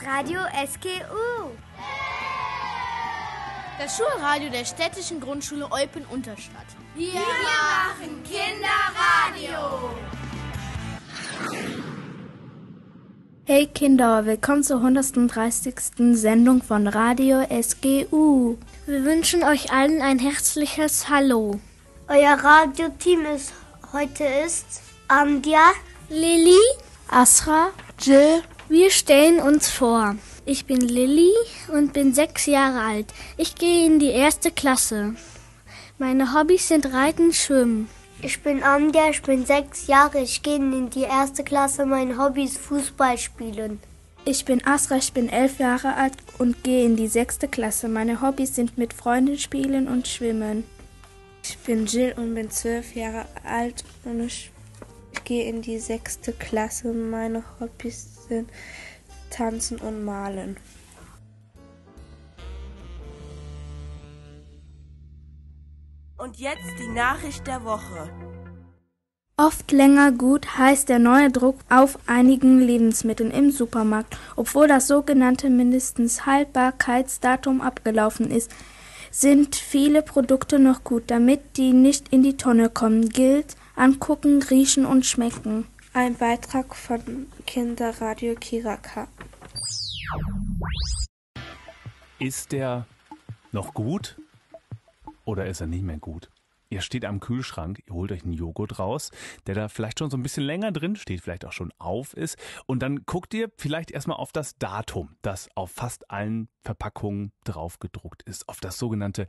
Radio SGU. Das Schulradio der städtischen Grundschule Eupen-Unterstadt. Wir machen Kinderradio. Hey Kinder, willkommen zur 130. Sendung von Radio SGU. Wir wünschen euch allen ein herzliches Hallo. Euer Radioteam heute ist Amdia, Lilly, Asra, Jill. Wir stellen uns vor. Ich bin Lilly und bin 6 Jahre alt. Ich gehe in die 1. Klasse. Meine Hobbys sind Reiten, Schwimmen. Ich bin Amdia, ich bin 6 Jahre. Ich gehe in die 1. Klasse. Mein Hobby ist Fußball spielen. Ich bin Asra, ich bin 11 Jahre alt und gehe in die 6. Klasse. Meine Hobbys sind mit Freunden spielen und schwimmen. Ich bin Jill und bin 12 Jahre alt und ich gehe in die 6. Klasse. Meine Hobbys sind Tanzen und Malen. Und jetzt die Nachricht der Woche. Oft länger gut heißt der neue Druck auf einigen Lebensmitteln im Supermarkt. Obwohl das sogenannte Mindesthaltbarkeitsdatum abgelaufen ist, sind viele Produkte noch gut. Damit die nicht in die Tonne kommen, gilt angucken, riechen und schmecken. Ein Beitrag von Kinderradio Kiraka. Ist der noch gut oder ist er nicht mehr gut? Ihr steht am Kühlschrank, ihr holt euch einen Joghurt raus, der da vielleicht schon so ein bisschen länger drin steht, vielleicht auch schon auf ist. Und dann guckt ihr vielleicht erstmal auf das Datum, das auf fast allen Verpackungen drauf gedruckt ist, auf das sogenannte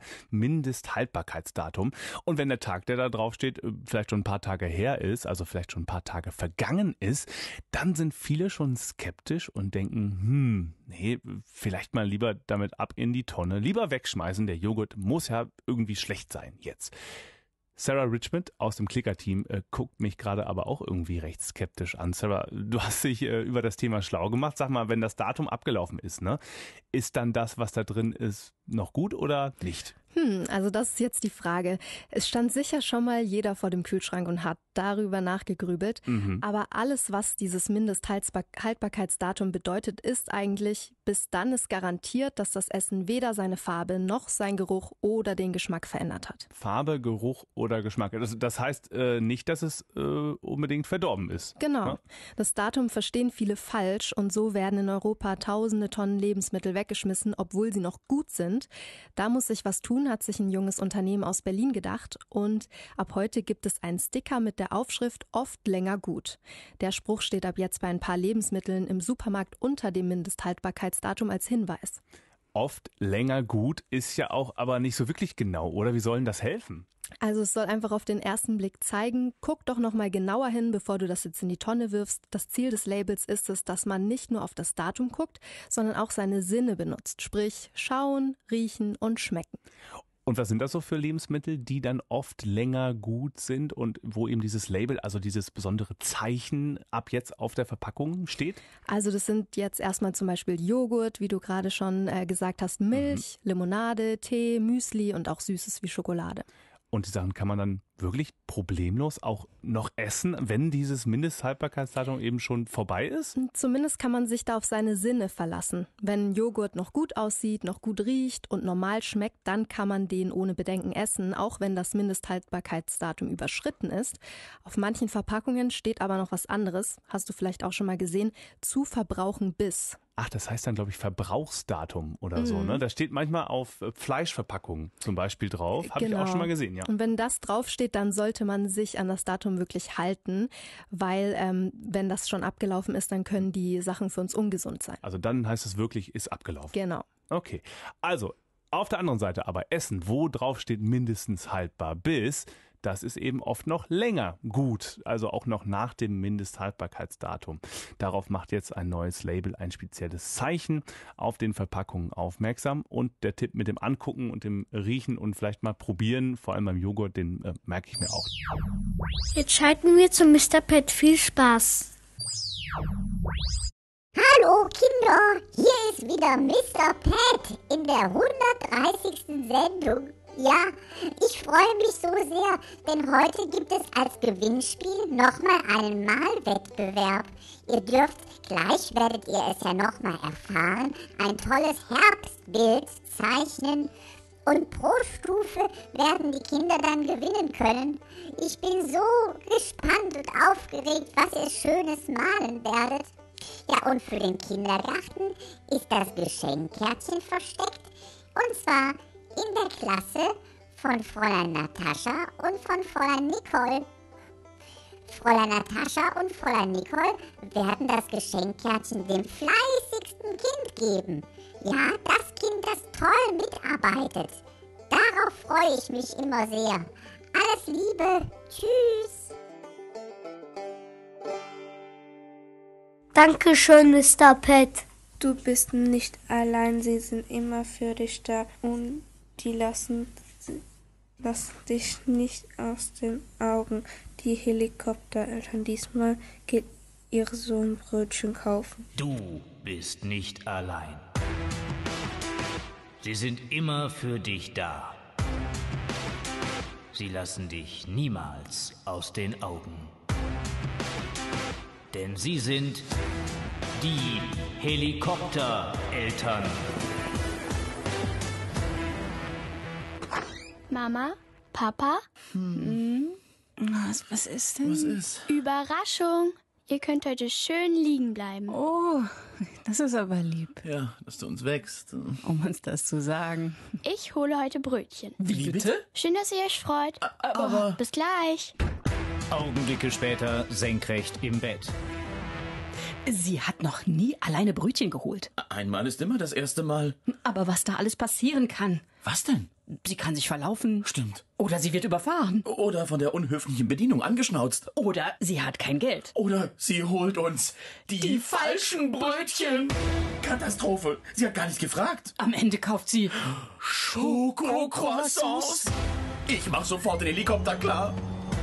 Mindesthaltbarkeitsdatum. Und wenn der Tag, der da drauf steht, vielleicht schon ein paar Tage her ist, also vielleicht schon ein paar Tage vergangen ist, dann sind viele schon skeptisch und denken, nee, vielleicht mal lieber damit ab in die Tonne, lieber wegschmeißen, der Joghurt muss ja irgendwie schlecht sein jetzt. Sarah Richmond aus dem Clicker-Team guckt mich gerade aber auch irgendwie recht skeptisch an. Sarah, du hast dich über das Thema schlau gemacht. Sag mal, wenn das Datum abgelaufen ist, ne, ist dann das, was da drin ist, noch gut oder nicht? Also das ist jetzt die Frage. Es stand sicher schon mal jeder vor dem Kühlschrank und hat darüber nachgegrübelt. Aber alles, was dieses Mindesthaltbarkeitsdatum bedeutet, ist eigentlich, bis dann ist garantiert, dass das Essen weder seine Farbe noch seinen Geruch oder den Geschmack verändert hat. Farbe, Geruch oder Geschmack. Das heißt nicht, dass es unbedingt verdorben ist. Genau. Ja? Das Datum verstehen viele falsch und so werden in Europa tausende Tonnen Lebensmittel weggeschmissen, obwohl sie noch gut sind. Da muss sich was tun, hat sich ein junges Unternehmen aus Berlin gedacht und ab heute gibt es einen Sticker mit der Aufschrift oft länger gut. Der Spruch steht ab jetzt bei ein paar Lebensmitteln im Supermarkt unter dem Mindesthaltbarkeitsdatum als Hinweis. Oft länger gut ist ja auch aber nicht so wirklich genau, oder? Wie soll denn das helfen? Also es soll einfach auf den ersten Blick zeigen, guck doch noch mal genauer hin, bevor du das jetzt in die Tonne wirfst. Das Ziel des Labels ist es, dass man nicht nur auf das Datum guckt, sondern auch seine Sinne benutzt. Sprich, schauen, riechen und schmecken. Und was sind das so für Lebensmittel, die dann oft länger gut sind und wo eben dieses Label, also dieses besondere Zeichen ab jetzt auf der Verpackung steht? Also das sind jetzt erstmal zum Beispiel Joghurt, wie du gerade schon gesagt hast, Milch, Limonade, Tee, Müsli und auch Süßes wie Schokolade. Und die Sachen kann man dann wirklich problemlos auch noch essen, wenn dieses Mindesthaltbarkeitsdatum eben schon vorbei ist? Zumindest kann man sich da auf seine Sinne verlassen. Wenn Joghurt noch gut aussieht, noch gut riecht und normal schmeckt, dann kann man den ohne Bedenken essen, auch wenn das Mindesthaltbarkeitsdatum überschritten ist. Auf manchen Verpackungen steht aber noch was anderes. Hast du vielleicht auch schon mal gesehen? Zu verbrauchen bis. Ach, das heißt dann, glaube ich, Verbrauchsdatum oder so, ne? Das steht manchmal auf Fleischverpackungen zum Beispiel drauf. Habe ich auch schon mal gesehen, ja. Und wenn das draufsteht, dann sollte man sich an das Datum wirklich halten, weil wenn das schon abgelaufen ist, dann können die Sachen für uns ungesund sein. Also dann heißt es wirklich, ist abgelaufen. Genau. Okay, also auf der anderen Seite aber Essen, wo drauf steht mindestens haltbar bis, das ist eben oft noch länger gut, also auch noch nach dem Mindesthaltbarkeitsdatum. Darauf macht jetzt ein neues Label ein spezielles Zeichen auf den Verpackungen aufmerksam. Und der Tipp mit dem Angucken und dem Riechen und vielleicht mal probieren, vor allem beim Joghurt, den merke ich mir auch. Jetzt schalten wir zu Mr. Pet. Viel Spaß. Hallo Kinder, hier ist wieder Mr. Pet in der 130. Sendung. Ja, ich freue mich so sehr, denn heute gibt es als Gewinnspiel nochmal einen Malwettbewerb. Ihr dürft, gleich werdet ihr es ja nochmal erfahren, ein tolles Herbstbild zeichnen und pro Stufe werden die Kinder dann gewinnen können. Ich bin so gespannt und aufgeregt, was ihr Schönes malen werdet. Ja, und für den Kindergarten ist das Geschenkkärtchen versteckt, und zwar in der Klasse von Fräulein Natascha und von Fräulein Nicole. Fräulein Natascha und Fräulein Nicole werden das Geschenkkärtchen dem fleißigsten Kind geben. Ja, das Kind, das toll mitarbeitet. Darauf freue ich mich immer sehr. Alles Liebe. Tschüss. Dankeschön, Mr. Pet. Du bist nicht allein, sie sind immer für dich da und die lassen dich nicht aus den Augen. Die Helikoptereltern, diesmal geht ihr Sohn Brötchen kaufen. Du bist nicht allein. Sie sind immer für dich da. Sie lassen dich niemals aus den Augen. Denn sie sind die Helikoptereltern. Mama? Papa? Was ist denn? Was ist? Überraschung! Ihr könnt heute schön liegen bleiben. Oh, das ist aber lieb. Ja, dass du uns wächst. Um uns das zu sagen. Ich hole heute Brötchen. Wie bitte? Schön, dass ihr euch freut. Aber... Bis gleich. Augenblicke später senkrecht im Bett. Sie hat noch nie alleine Brötchen geholt. Einmal ist immer das erste Mal. Aber was da alles passieren kann. Was denn? Sie kann sich verlaufen. Stimmt. Oder sie wird überfahren. Oder von der unhöflichen Bedienung angeschnauzt. Oder sie hat kein Geld. Oder sie holt uns die falschen Brötchen. Katastrophe. Sie hat gar nicht gefragt. Am Ende kauft sie Schoko-Croissants. Ich mach sofort den Helikopter klar.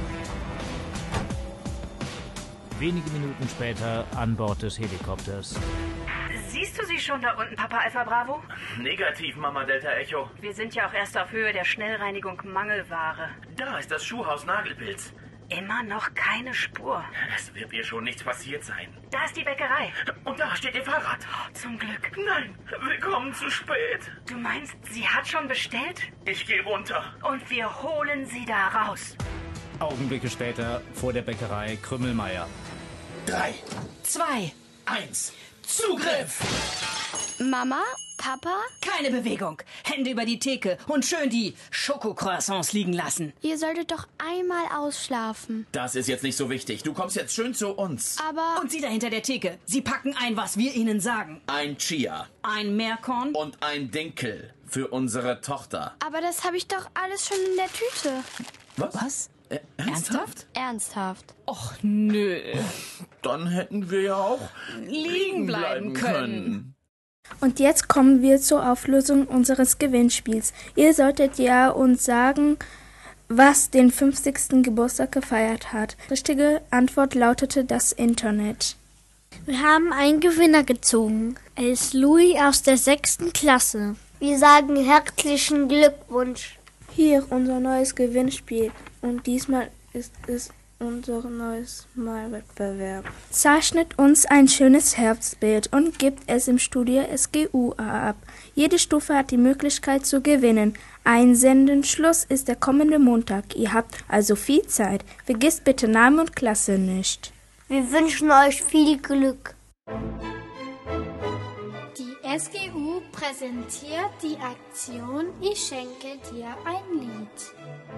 Wenige Minuten später an Bord des Helikopters. Siehst du sie schon da unten, Papa Alpha Bravo? Negativ, Mama Delta Echo. Wir sind ja auch erst auf Höhe der Schnellreinigung Mangelware. Da ist das Schuhhaus Nagelpilz. Immer noch keine Spur. Es wird ihr schon nichts passiert sein. Da ist die Bäckerei. Und da steht ihr Fahrrad. Oh, zum Glück. Nein, wir kommen zu spät. Du meinst, sie hat schon bestellt? Ich gehe runter. Und wir holen sie da raus. Augenblicke später vor der Bäckerei Krümmelmeier. 3, 2, 1, Zugriff! Mama? Papa? Keine Bewegung. Hände über die Theke und schön die Schokocroissants liegen lassen. Ihr solltet doch einmal ausschlafen. Das ist jetzt nicht so wichtig. Du kommst jetzt schön zu uns. Aber... Und Sie da hinter der Theke. Sie packen ein, was wir Ihnen sagen. Ein Chia. Ein Meerkorn. Und ein Dinkel für unsere Tochter. Aber das habe ich doch alles schon in der Tüte. Was? Ernsthaft? Ernsthaft. Och, nö. Dann hätten wir ja auch liegen bleiben können. Und jetzt kommen wir zur Auflösung unseres Gewinnspiels. Ihr solltet ja uns sagen, was den 50. Geburtstag gefeiert hat. Richtige Antwort lautete das Internet. Wir haben einen Gewinner gezogen. Er ist Louis aus der 6. Klasse. Wir sagen herzlichen Glückwunsch. Hier unser neues Gewinnspiel. Und diesmal ist es unser neues Malwettbewerb. Zeichnet uns ein schönes Herbstbild und gebt es im Studio SGUA ab. Jede Stufe hat die Möglichkeit zu gewinnen. Einsenden Schluss ist der kommende Montag. Ihr habt also viel Zeit. Vergisst bitte Namen und Klasse nicht. Wir wünschen euch viel Glück. Die SGU präsentiert die Aktion Ich schenke dir ein Lied.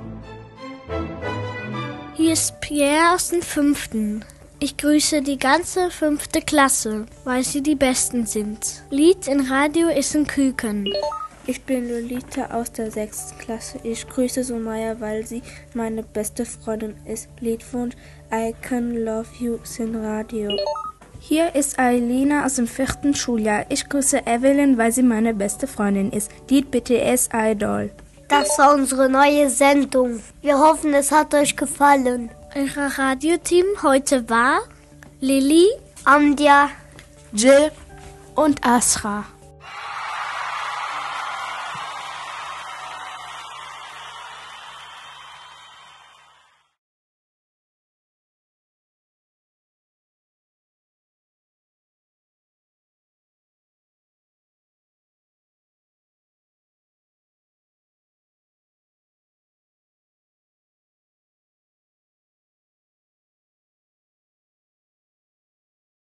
Hier ist Pierre aus dem 5. Ich grüße die ganze 5. Klasse, weil sie die Besten sind. Lied in Radio ist in Küken. Ich bin Lolita aus der 6. Klasse. Ich grüße Sumaya, weil sie meine beste Freundin ist. Liedwunsch I Can Love You in Radio. Hier ist Ailina aus dem 4. Schuljahr. Ich grüße Evelyn, weil sie meine beste Freundin ist. Lied BTS Idol. Das war unsere neue Sendung. Wir hoffen, es hat euch gefallen. Euer Radioteam heute war Lilly, Amdia, Jill und Asra.